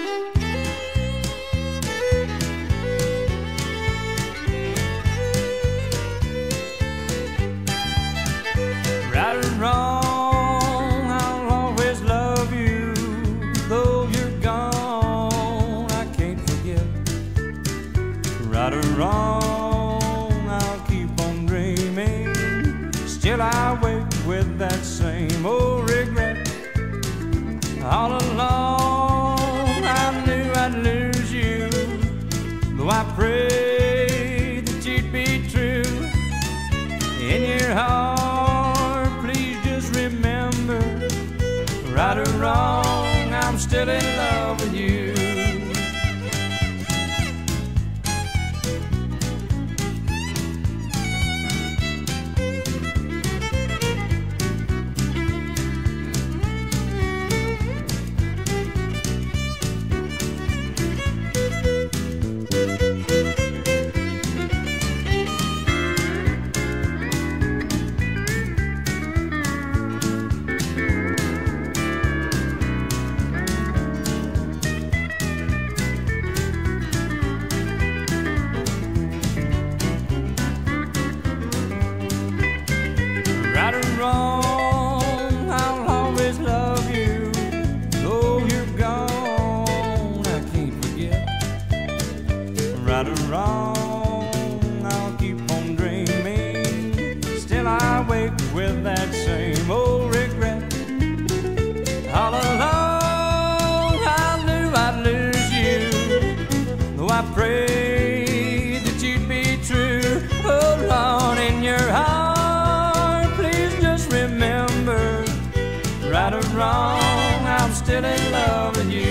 Right or wrong, I'll always love you. Though you're gone, I can't forget. Right or wrong, I'll keep on dreaming. Still I wake with that same old regret. All along I knew I'd lose you, though I prayed that you'd be true. In your heart, please just remember, right or wrong, I'm still in love with you. Right or wrong, I'll always love you. Though you're gone, I can't forget. Right or wrong, I'll keep on dreaming. Still I wake with that same old regret. All along I knew I'd lose you, though I prayed that you'd be true. Oh Lord, in your heart, remember, right or wrong, I'm still in love with you.